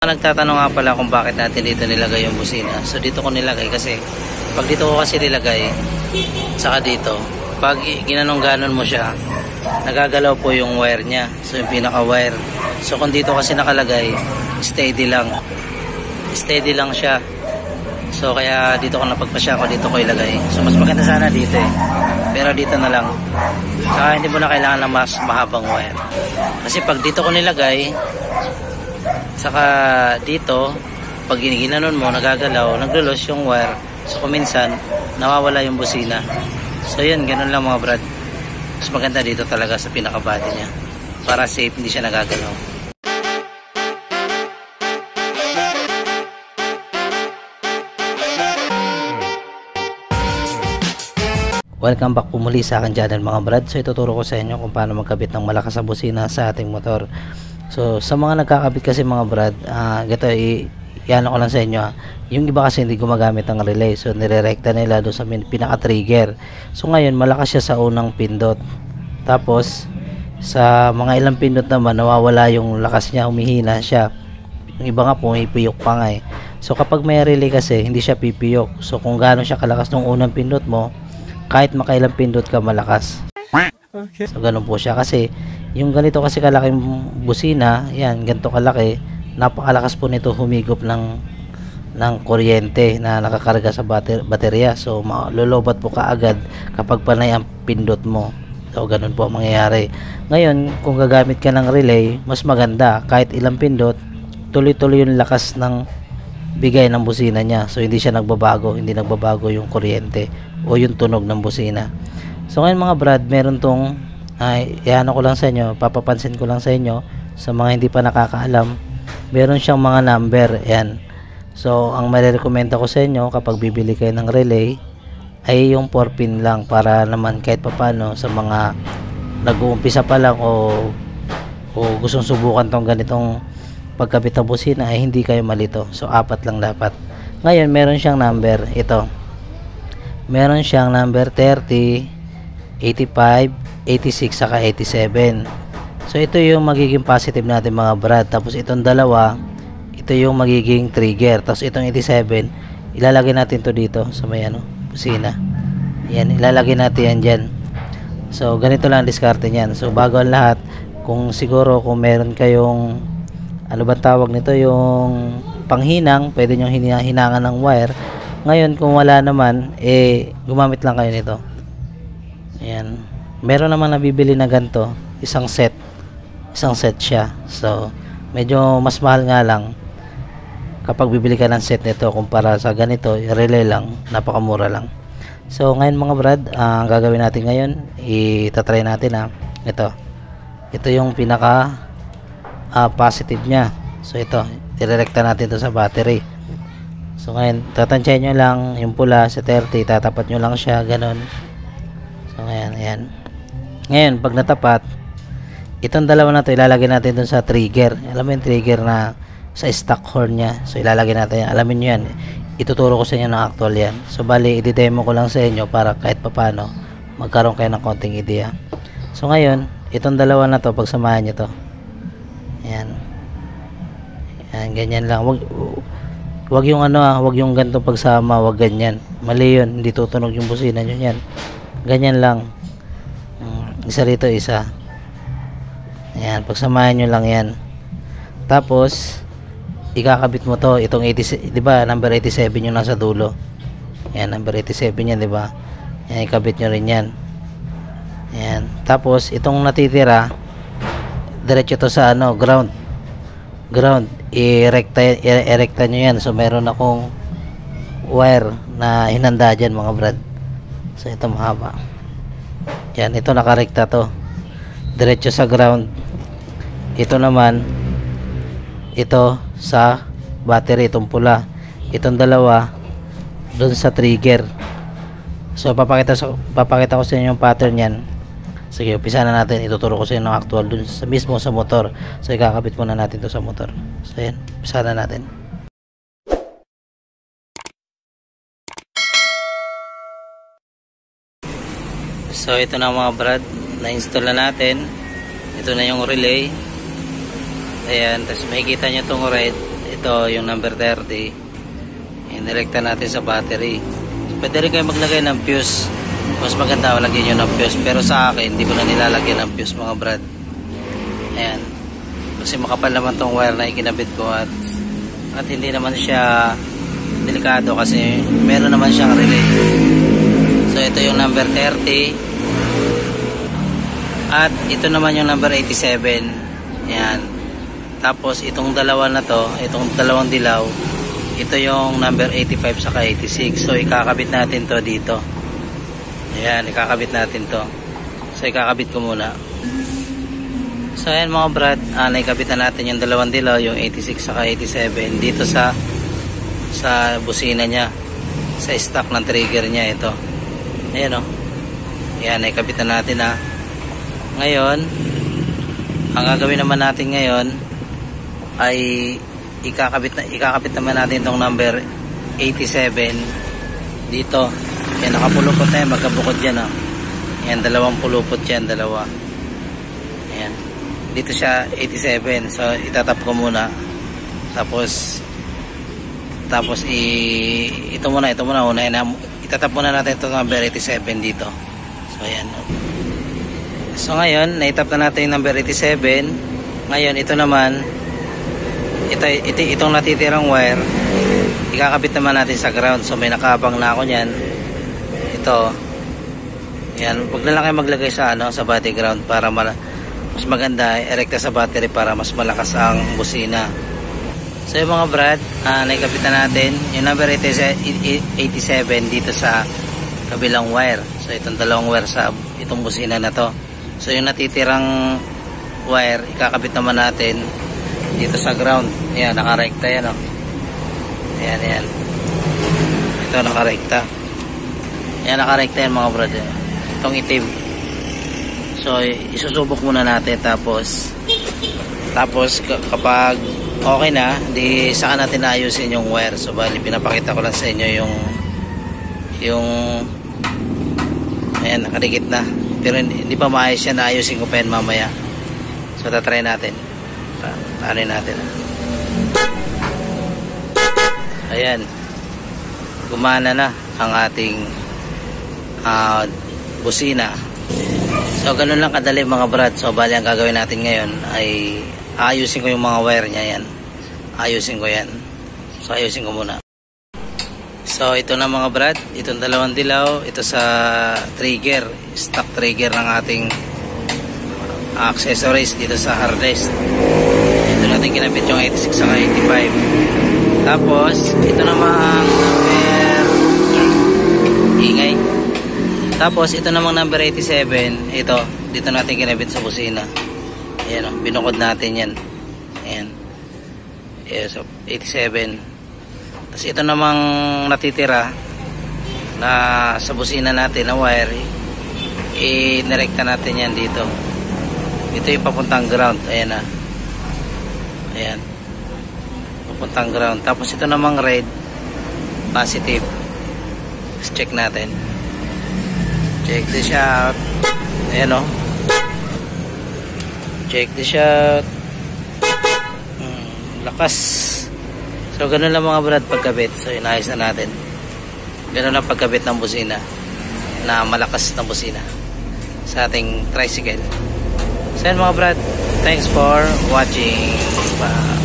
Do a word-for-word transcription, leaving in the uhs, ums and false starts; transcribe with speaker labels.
Speaker 1: Nagtatanong nga pala kung bakit natin dito nilagay yung busina. So dito ko nilagay kasi pag dito ko kasi nilagay, saka dito, pag ginanong ganon mo siya, nagagalaw po yung wire niya. So yung pinaka wire. So kung dito kasi nakalagay, steady lang. Steady lang siya. So kaya dito ko napagpasya ko, dito ko ilagay. So mas maganda sana dito eh. Pero dito na lang. Saka hindi mo na kailangan ng mas mahabang wire. Kasi pag dito ko nilagay, saka dito, pag giniginanon mo, nagagalaw, naglulos yung wire. So kuminsan, nawawala yung busina. So yun, ganun lang mga brad. Mas maganda dito talaga sa pinaka-body niya. Para safe, hindi siya nagagalaw. Welcome back po muli sa akin channel mga brad. So ituturo ko sa inyo kung paano magkabit ng malakas na busina sa ating motor. So sa mga nagkakabit kasi mga brad, uh, gato i-ano ko lang sa inyo. Yung iba kasi hindi gumagamit ng relay. So nirerekta nila doon sa pinaka-trigger. So ngayon malakas siya sa unang pindot. Tapos sa mga ilang pindot naman nawawala yung lakas niya, humihina siya. Yung iba nga pumipiyok pa nga eh. So kapag may relay kasi hindi siya pipiyok. So kung gaano siya kalakas nung unang pindot mo, kahit makailang pindot ka malakas. Okay. So ganun po siya kasi yung ganito kasi kalaking busina, yan, ganito kalaki, napakalakas po nito humigop ng ng kuryente na nakakarga sa bater baterya. So malolobat po kaagad kapag panay ang pindot mo. So ganun po ang mangyayari. Ngayon, kung gagamit ka ng relay, mas maganda kahit ilang pindot, tuloy-tuloy yung lakas ng bigay ng busina niya. So hindi siya nagbabago, hindi nagbabago yung kuryente o yung tunog ng busina. So ngayon mga brad, meron tong ay iano ko lang sa inyo, papapansin ko lang sa inyo sa mga hindi pa nakakaalam, meron siyang mga number. Ayan. So ang marirekomenda ko sa inyo kapag bibili kayo ng relay ay yung four pin lang, para naman kahit papano sa mga nag-uumpisa pa lang o o gustong subukan tong ganitong pagkabit ng busina ay hindi kayo malito. So apat lang dapat. Ngayon meron siyang number, ito. Meron siyang number thirty, eighty-five, eighty-six saka eighty-seven. So ito yung magiging positive natin mga brad. Tapos itong dalawa, ito yung magiging trigger. Tapos itong eighty-seven, ilalagay natin to dito sa may ano, busina. Yan, ilalagay natin yan dyan. So ganito lang ang diskarte niyan. So bago ang lahat, kung siguro kung meron kayong ano ba tawag nito, yung panghinang, pwede nyo hinangan ng wire. Ngayon kung wala naman, eh gumamit lang kayo nito. Ayan, meron naman nabibili na ganito, isang set, isang set siya. So medyo mas mahal nga lang kapag bibili ka ng set nito kumpara sa ganito, relay lang, napakamura lang. So ngayon mga brad, uh, ang gagawin natin ngayon, itatry natin ha. Ito, ito yung pinaka uh, positive nya. So ito, direkta natin to sa battery. So ngayon, tatansyahin nyo lang yung pula sa thirty, tatapat nyo lang siya, ganun. So ngayon, ayan. Ngayon, pag natapat, itong dalawa na to ilalagay natin dun sa trigger. Alam mo yung trigger na sa stock horn nya. So ilalagay natin yan. Alamin nyo yan. Ituturo ko sa inyo ng actual yan. So bali, i-demo ko lang sa inyo para kahit papano magkaroon kayo ng konting idea. So ngayon, itong dalawa na to, pagsamahan nyo to. Ayan. Ayan, ganyan lang. Wag, wag yung ano ah, wag yung ganito pagsama, wag ganyan. Mali yun, hindi tutunog yung busina nyo yan. Ganyan lang. Um, isa rito, isa. Ayan, pagsamahan nyo lang yan. Tapos, ikakabit mo to, itong eighty, di ba, number eighty-seven yung nasa dulo. Ayan, number eighty-seven yan, di ba? Ayan, ikabit nyo rin yan. Ayan. Tapos, itong natitira, diretso to sa ano, ground. Ground. I-erecta, i-erecta nyo yan. So meron akong wire na hinanda dyan mga brad. So ito mahaba. Yan, ito nakarekta to, diretso sa ground. Ito naman, ito sa battery, itong pula. Itong dalawa dun sa trigger. So papakita, so, papakita ko sa inyo yung pattern yan. Sige, umpisa na natin. Ituturo ko sa inyo ng actual dun sa mismo sa motor. So ikakabit muna natin to sa motor. So yan, umpisa na natin. So ito na mga brad, na-install na natin. Ito na yung relay. Ayan, tapos makikita nyo itong red. Ito dito yung number thirty, inirekta natin sa battery. Pwede rin kayo maglagay ng fuse, mas maganda lagyan nyo ng fuse, pero sa akin hindi ko na nilalagyan ng fuse mga brad. Ayan, kasi makapal naman tong wire na ikinabit ko, at at hindi naman siya delikado kasi meron naman siyang relay. So ito yung number thirty, at ito naman yung number eighty-seven. Ayan, tapos itong dalawa na to, itong dalawang dilaw, ito yung number eighty-five saka eighty-six. So ikakabit natin to dito. Ayan, ikakabit natin to. So ikakabit ko muna. So ayan mga brad, ah, naikabit na natin yung dalawang dilaw, yung eighty-six saka eighty-seven dito sa sa busina niya, sa stock ng trigger niya. Ito, ayan o. Ayan, naikabit na natin ha. Ngayon, ang gagawin naman natin ngayon ay ikakabit na, ikakabit naman natin itong number eighty-seven dito. Ayan, nakapulupot na yan, magkabukod yan ha. Ayan, dalawang pulupot yan, dalawa. Ayan, dito siya eighty-seven. So itatap ko muna, tapos tapos i ito muna ito muna una na, itatap muna natin itong number eighty-seven dito. So ayan, so ngayon naitap na natin yung number eighty-seven. Ngayon ito naman, ito, ito itong natitirang wire ikakabit naman natin sa ground. So may nakaabang na ako niyan. Ito, yan, wag na lang kayo maglagay sa ano, sa body ground, para mal mas maganda erekta sa battery para mas malakas ang busina. So yung mga brad, uh, naikabit na natin yung number eighty-seven dito sa kabilang wire. So itong dalawang wire sa itong busina na to. So yung natitirang wire ikakabit naman natin dito sa ground. Ayan, nakarekta yan o. Ayan, ayan, ito nakarekta. Ayan, nakarekta yan mga brad. Itong itim. So isusubok muna natin, tapos tapos kapag okay na, di saka natin ayusin yung wire. So bali pinapakita ko lang sa inyo yung yung ayan, nakadikit na, pero hindi, hindi pa maayos yan. Ayusin ko pa yan mamaya. So tatry natin, tanin natin. Ayan, gumana na ang ating uh, busina. So ganun lang kadali mga brad. So bali ang gagawin natin ngayon ay ayusin ko yung mga wire niya. Yan, ayusin ko yan. So ayusin ko muna. So ito na mga brad, itong dalawang dilaw, ito sa trigger, stock trigger ng ating accessories dito sa harness. Ito natin kinabit yung eighty-six saka eighty-five. Tapos ito namang number ingay. Tapos ito namang number eighty-seven, ito dito natin kinabit sa busina. Ayan o, binukod natin yan. Ayan, ayan, so eighty-seven. Tapos ito namang natitira na sa busina natin na wire, i-nirekta natin yan dito. Ito yung papuntang ground. Ayan na, ayan, papuntang ground. Tapos ito namang red, positive. Let's check natin. Check this out. Ayan o, check this out. hmm, lakas. So ganun lang mga brad pagkabit. So inayos na natin. Ganun lang pagkabit ng busina, na malakas na busina sa ating tricycle. So yan mga brad, thanks for watching. Bye.